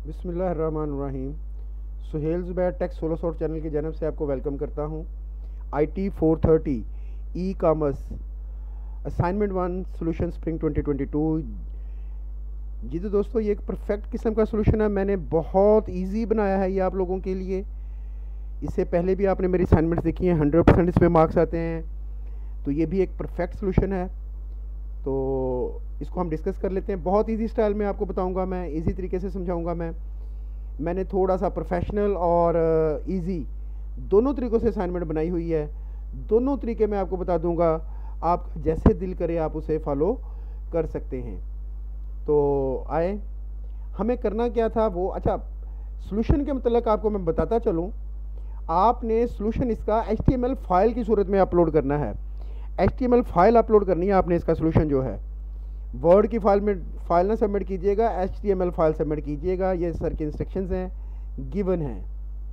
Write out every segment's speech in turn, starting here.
बिस्मिल्लाहिर्रहमानिर्रहीम। Suhail Zubair tech solo sort channel की जानब से आपको वेलकम करता हूँ। IT 430 e commerce assignment 1 solution spring 2022। जी तो दोस्तों, ये एक परफेक्ट किस्म का सोल्यूशन है। मैंने बहुत इजी बनाया है ये आप लोगों के लिए। इससे पहले भी आपने मेरी असाइनमेंट्स देखी हैं, 100% इसमें मार्क्स आते हैं। तो ये भी एक परफेक्ट सोल्यूशन है। तो इसको हम डिस्कस कर लेते हैं। बहुत इजी स्टाइल में आपको बताऊंगा मैं, इजी तरीके से समझाऊंगा मैंने थोड़ा सा प्रोफेशनल और इजी दोनों तरीक़ों से असाइनमेंट बनाई हुई है। दोनों तरीके मैं आपको बता दूंगा, आप जैसे दिल करे आप उसे फॉलो कर सकते हैं। तो आए, हमें करना क्या था वो, अच्छा सोल्यूशन के मतलब आपको मैं बताता चलूँ। आपने सोल्यूशन इसका HTML फाइल की सूरत में अपलोड करना है। HTML फाइल अपलोड करनी है आपने। इसका सोल्यूशन जो है, वर्ड की फाइल ना सबमिट कीजिएगा, HTML फाइल सबमिट कीजिएगा। ये सर के इंस्ट्रक्शंस हैं, गिवन हैं।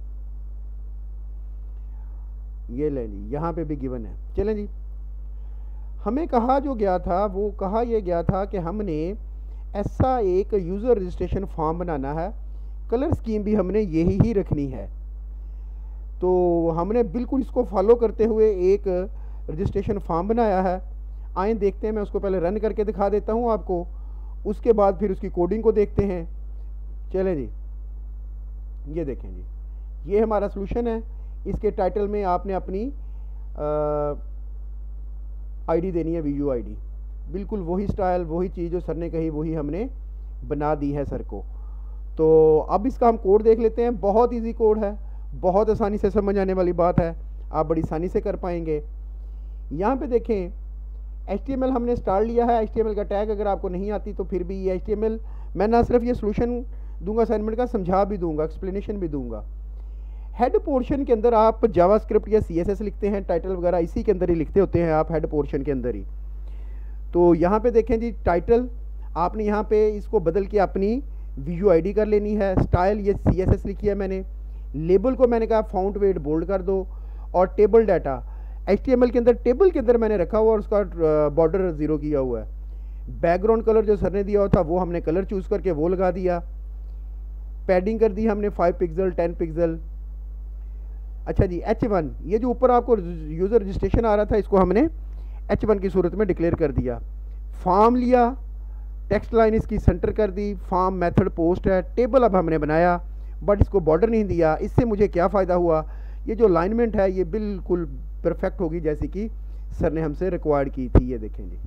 ये ले ली, यहाँ पे भी गिवन है। चलें जी, हमें कहा जो गया था वो कहा यह गया था कि हमने ऐसा एक यूज़र रजिस्ट्रेशन फॉर्म बनाना है। कलर स्कीम भी हमने यही ही रखनी है। तो हमने बिल्कुल इसको फॉलो करते हुए एक रजिस्ट्रेशन फॉर्म बनाया है। आए देखते हैं, मैं उसको पहले रन करके दिखा देता हूँ आपको, उसके बाद फिर उसकी कोडिंग को देखते हैं। चलें जी, ये देखें जी, ये हमारा सोल्यूशन है। इसके टाइटल में आपने अपनी आईडी देनी है, VU ID। बिल्कुल वही स्टाइल, वही चीज़ जो सर ने कही वही हमने बना दी है सर को। तो अब इसका हम कोड देख लेते हैं। बहुत ईजी कोड है, बहुत आसानी से समझ आने वाली बात है, आप बड़ी आसानी से कर पाएंगे। यहाँ पे देखें, HTML हमने स्टार लिया है। HTML का टैग अगर आपको नहीं आती तो फिर भी ये HTML, मैं ना सिर्फ ये सोल्यूशन दूंगा असाइनमेंट का, समझा भी दूंगा, एक्सप्लेनेशन भी दूंगा। हेड पोर्शन के अंदर आप जावास्क्रिप्ट या CSS लिखते हैं, टाइटल वगैरह इसी के अंदर ही लिखते होते हैं आप, हेड पोर्शन के अंदर ही। तो यहाँ पे देखें जी, टाइटल आपने यहाँ पे इसको बदल के अपनी VU ID कर लेनी है। स्टाइल ये CSS लिखी है मैंने। लेबल को मैंने कहा फाउंट वेट बोल्ड कर दो। और टेबल डाटा HTML के अंदर, टेबल के अंदर मैंने रखा हुआ और उसका बॉर्डर 0 किया हुआ है। बैकग्राउंड कलर जो सर ने दिया हुआ था वो हमने कलर चूज़ करके वो लगा दिया। पैडिंग कर दी हमने 5 पिक्सल 10 पिक्सल। अच्छा जी, H1, ये जो ऊपर आपको यूज़र रजिस्ट्रेशन आ रहा था, इसको हमने H1 की सूरत में डिक्लेयर कर दिया। फॉर्म लिया, टेक्स्ट लाइन इसकी सेंटर कर दी, फॉर्म मेथड पोस्ट है। टेबल अब हमने बनाया बट इसको बॉर्डर नहीं दिया। इससे मुझे क्या फ़ायदा हुआ, ये जो अलाइनमेंट है ये बिल्कुल परफेक्ट होगी जैसी कि सर ने हमसे रिक्वायर्ड की थी। ये देखें जी,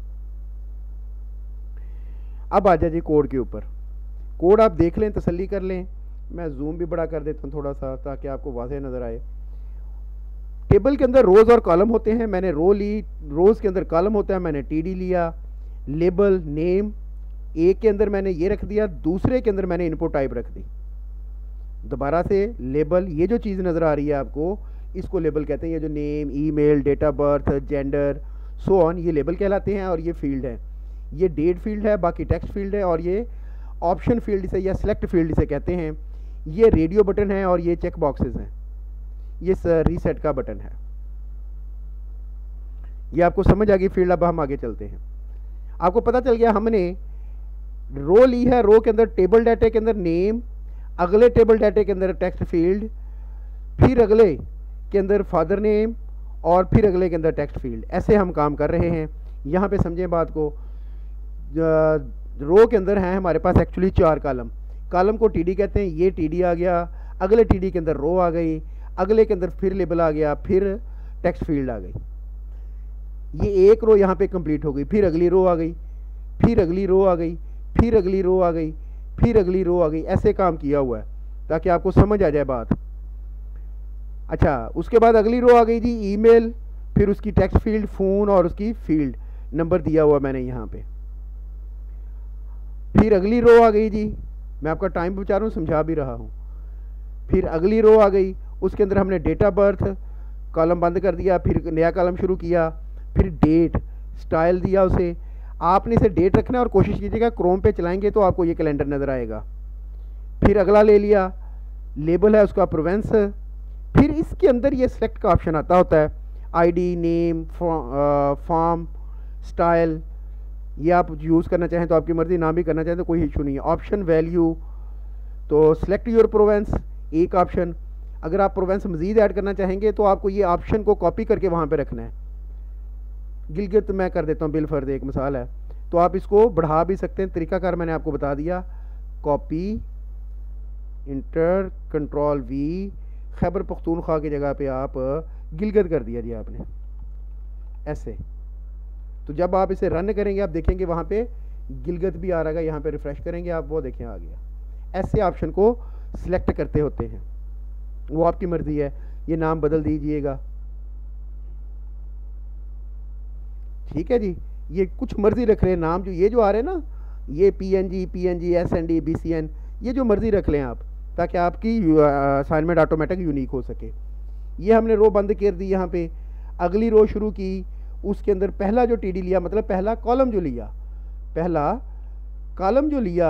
अब आ जाए जी कोड के ऊपर। कोड आप देख लें, तसल्ली कर लें। मैं जूम भी बड़ा कर देता हूँ थोड़ा सा ताकि आपको वाज़ेह नज़र आए। टेबल के अंदर रोज़ और कॉलम होते हैं, मैंने रो ली। रोज़ के अंदर कॉलम होता है, मैंने TD लिया। लेबल नेम एक के अंदर मैंने ये रख दिया, दूसरे के अंदर मैंने इनपुट टाइप रख दी। दोबारा से लेबल, ये जो चीज़ नज़र आ रही है आपको, इसको लेबल कहते हैं। ये जो name, email, date of birth, gender, so on, ये लेबल कहलाते हैं। और ये फील्ड है, ये डेट फील्ड है, बाकी टेक्स्ट फील्ड है। और ये ऑप्शन फील्ड इसे या सेलेक्ट फील्ड इसे कहते हैं। ये रेडियो बटन है और ये चेक बॉक्सेस हैं। ये रीसेट का बटन है। ये आपको समझ आ गई फील्ड। अब हम आगे चलते हैं। आपको पता चल गया हमने रो ली है। रो के अंदर टेबल डाटा के अंदर नेम, अगले टेबल डाटा के अंदर टेक्स्ट फील्ड, फिर अगले के अंदर फादर नेम, और फिर अगले के अंदर टेक्स्ट फील्ड। ऐसे हम काम कर रहे हैं। यहाँ पे समझें बात को। रो के अंदर हैं हमारे पास एक्चुअली 4 कॉलम। कॉलम को TD कहते हैं। ये TD आ गया, अगले TD के अंदर रो आ गई, अगले के अंदर फिर लेबल आ गया, फिर टेक्स्ट फील्ड आ गई। ये एक रो यहाँ पे कंप्लीट हो गई, फिर अगली रो आ गई, फिर अगली रो आ गई, फिर अगली रो आ गई, फिर अगली रो आ गई। ऐसे काम किया हुआ है ताकि आपको समझ आ जाए बात। अच्छा, उसके बाद अगली रो आ गई जी ईमेल, फिर उसकी टेक्स्ट फील्ड, फ़ोन और उसकी फील्ड नंबर दिया हुआ मैंने यहाँ पे। फिर अगली रो आ गई जी, मैं आपका टाइम बचा रहा हूँ, समझा भी रहा हूँ। फिर अगली रो आ गई, उसके अंदर हमने डेट ऑफ बर्थ कॉलम बंद कर दिया, फिर नया कॉलम शुरू किया। फिर डेट, स्टाइल दिया उसे। आपने इसे डेट रखना है और कोशिश कीजिएगा क्रोम पे चलाएंगे तो आपको ये कैलेंडर नज़र आएगा। फिर अगला ले लिया, लेबल है उसका प्रोवेंस। फिर इसके अंदर ये सेलेक्ट का ऑप्शन आता होता है, ID, नेम, फॉर्म, स्टाइल। ये आप यूज़ करना चाहें तो आपकी मर्ज़ी, ना भी करना चाहें तो कोई इशू नहीं है। ऑप्शन वैल्यू, तो सिलेक्ट योर प्रोवेंस एक ऑप्शन। अगर आप प्रोवेंस मज़ीद ऐड करना चाहेंगे तो आपको ये ऑप्शन को कॉपी करके वहाँ पे रखना है। गिलगित मैं कर देता हूँ, बिलफर्द एक मिसाल है, तो आप इसको बढ़ा भी सकते हैं। तरीकाकार मैंने आपको बता दिया, copy enter control V, Khyber Pakhtunkhwa की जगह पे आप गिलगित कर दिया जी आपने ऐसे। तो जब आप इसे रन करेंगे आप देखेंगे वहाँ पे गिलगित भी आ रहा है। यहाँ पे रिफ़्रेश करेंगे आप, वो देखें आ गया। ऐसे ऑप्शन को सिलेक्ट करते होते हैं, वो आपकी मर्ज़ी है। ये नाम बदल दीजिएगा, ठीक है जी। ये कुछ मर्ज़ी रख लें नाम, जो ये जो आ रहे हैं ना, ये PNG, SND, BCN, ये जो मर्ज़ी रख लें आप, ताकि आपकी असाइनमेंट ऑटोमेटिक यूनिक हो सके। ये हमने रो बंद कर दी। यहाँ पे अगली रो शुरू की, उसके अंदर पहला जो TD लिया, मतलब पहला कॉलम जो लिया, पहला कॉलम जो लिया,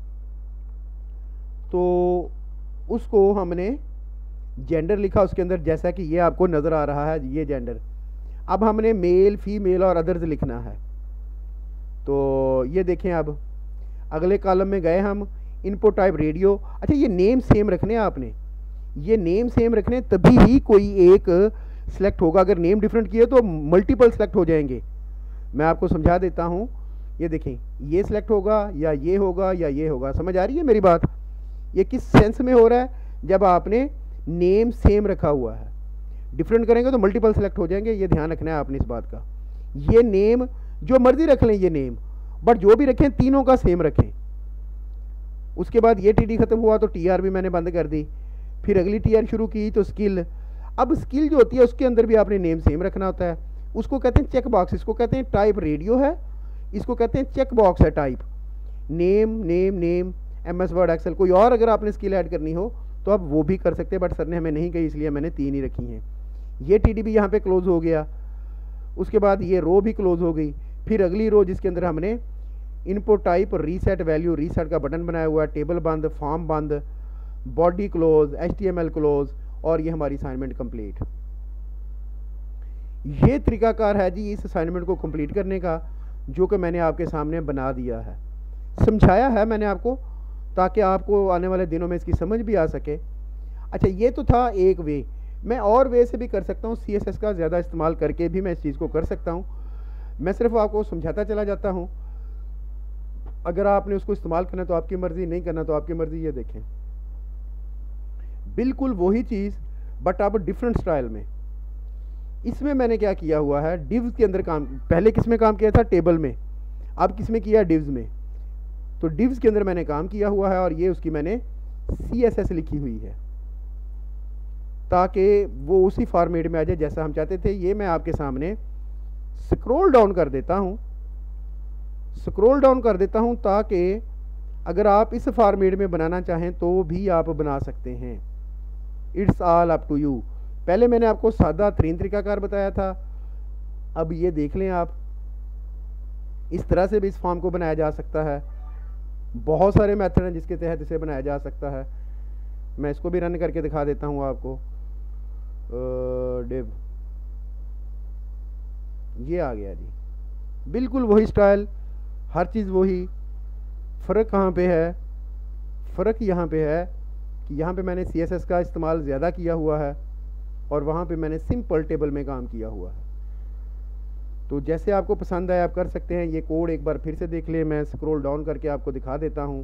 तो उसको हमने जेंडर लिखा उसके अंदर, जैसा कि ये आपको नज़र आ रहा है ये जेंडर। अब हमने मेल, फीमेल और अदर्स लिखना है। तो ये देखें, अब अगले कॉलम में गए हम, इनपुट टाइप रेडियो। अच्छा, ये नेम सेम रखने हैं आपने, ये नेम सेम रखने, तभी ही कोई एक सिलेक्ट होगा। अगर नेम डिफरेंट किए तो मल्टीपल सेलेक्ट हो जाएंगे। मैं आपको समझा देता हूँ, ये देखें, ये सिलेक्ट होगा या ये होगा या ये होगा। समझ आ रही है मेरी बात? ये किस सेंस में हो रहा है? जब आपने नेम सेम रखा हुआ है, डिफरेंट करेंगे तो मल्टीपल सेलेक्ट हो जाएंगे। ये ध्यान रखना है आपने इस बात का। ये नेम जो मर्जी रख लें ये नेम, बट जो भी रखें तीनों का सेम रखें। उसके बाद ये TD ख़त्म हुआ तो TR भी मैंने बंद कर दी। फिर अगली TR शुरू की तो स्किल। अब स्किल जो होती है उसके अंदर भी आपने नेम सेम रखना होता है। उसको कहते हैं चेक बॉक्स, इसको कहते हैं टाइप रेडियो है, इसको कहते हैं चेक बॉक्स है type. Name name name MS Word Excel. कोई और अगर आपने स्किल ऐड करनी हो तो आप वो भी कर सकते हैं, बट सर ने हमें नहीं कही, इसलिए मैंने 3 ही रखी हैं। ये TD भी यहाँ पे क्लोज हो गया। उसके बाद ये रो भी क्लोज हो गई। फिर अगली रो जिसके अंदर हमने input type reset value, reset का बटन बनाया हुआ है, टेबल बंद, फॉर्म बंद, बॉडी क्लोज, HTML क्लोज, और ये हमारी असाइनमेंट कंप्लीट। ये तरीकाकार है जी इस असाइनमेंट को कंप्लीट करने का, जो कि मैंने आपके सामने बना दिया है, समझाया है मैंने आपको, ताकि आपको आने वाले दिनों में इसकी समझ भी आ सके। अच्छा, ये तो था एक वे। मैं और वे से भी कर सकता हूँ, CSS का ज़्यादा इस्तेमाल करके भी मैं इस चीज़ को कर सकता हूँ। मैं सिर्फ आपको समझाता चला जाता हूँ। अगर आपने उसको इस्तेमाल करना तो आपकी मर्ज़ी, नहीं करना तो आपकी मर्ज़ी। ये देखें, बिल्कुल वही चीज़ बट अब डिफरेंट स्टाइल में। इसमें मैंने क्या किया हुआ है, डिव्स के अंदर काम, पहले किस में काम किया था? टेबल में। अब किस में किया? डिव्स में। तो डिव्स के अंदर मैंने काम किया हुआ है और ये उसकी मैंने CSS लिखी हुई है, ताकि वो उसी फॉर्मेट में आ जाए जैसा हम चाहते थे। ये मैं आपके सामने स्क्रॉल डाउन कर देता हूँ, स्क्रॉल डाउन कर देता हूँ, ताकि अगर आप इस फॉर्मेट में बनाना चाहें तो भी आप बना सकते हैं। It's all up to you. पहले मैंने आपको सादा तरीन तरीकाकार बताया था, अब ये देख लें आप, इस तरह से भी इस फॉर्म को बनाया जा सकता है। बहुत सारे मेथड हैं जिसके तहत इसे बनाया जा सकता है। मैं इसको भी रन करके दिखा देता हूँ आपको। डिव, ये आ गया जी, बिल्कुल वही स्टाइल, हर चीज़ वही। फ़र्क कहाँ पे है? फ़र्क यहाँ पे है कि यहाँ पे मैंने CSS का इस्तेमाल ज़्यादा किया हुआ है और वहाँ पे मैंने सिंपल टेबल में काम किया हुआ है। तो जैसे आपको पसंद आए आप कर सकते हैं। ये कोड एक बार फिर से देख लें, मैं स्क्रॉल डाउन करके आपको दिखा देता हूँ।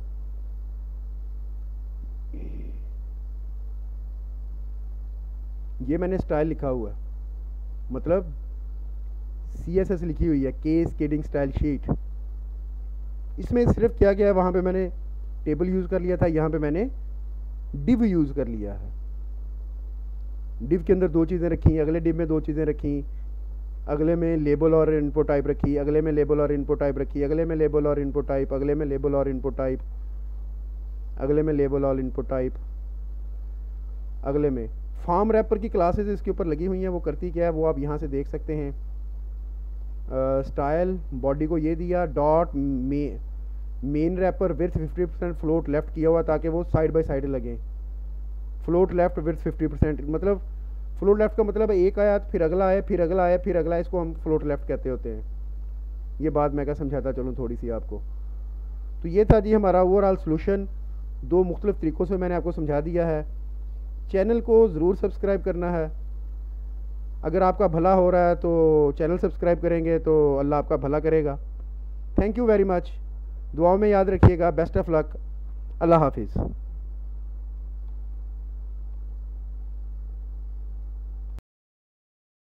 ये मैंने स्टाइल लिखा हुआ है, मतलब CSS लिखी हुई है, कैस्केडिंग स्टाइल शीट। इसमें सिर्फ क्या क्या है, वहाँ पे मैंने टेबल यूज़ कर लिया था, यहाँ पे मैंने डिव यूज़ कर लिया है। डिव के अंदर 2 चीज़ें रखी, अगले डिव में 2 चीज़ें रखी, अगले में लेबल और इनपुट टाइप रखी, अगले में लेबल और इनपुट टाइप रखी, अगले में लेबल और इनपुट टाइप, अगले में लेबल और इनपुट टाइप, अगले में लेबल और इनपुट टाइप, अगले में फॉर्म रैपर की क्लासेस इसके ऊपर लगी हुई हैं। वो करती क्या है वो आप यहाँ से देख सकते हैं। स्टाइल बॉडी को ये दिया, dot main wrapper width 50% float left किया हुआ ताकि वो साइड बाय साइड लगे। फ्लोट लेफ्ट विड्थ 50%, मतलब फ्लोट लेफ्ट का मतलब है एक आया फिर अगला आया फिर अगला आया फिर अगला, इसको हम फ्लोट लेफ्ट कहते होते हैं। ये बात मैं क्या समझाता चलूँ थोड़ी सी आपको। तो ये था जी हमारा ओवरऑल सोल्यूशन। दो मुख्तलिफ़ तरीक़ों से मैंने आपको समझा दिया है। चैनल को ज़रूर सब्सक्राइब करना है। अगर आपका भला हो रहा है तो चैनल सब्सक्राइब करेंगे तो अल्लाह आपका भला करेगा। Thank you very much. दुआओं में याद रखिएगा। Best of luck. अल्लाह हाफिज़।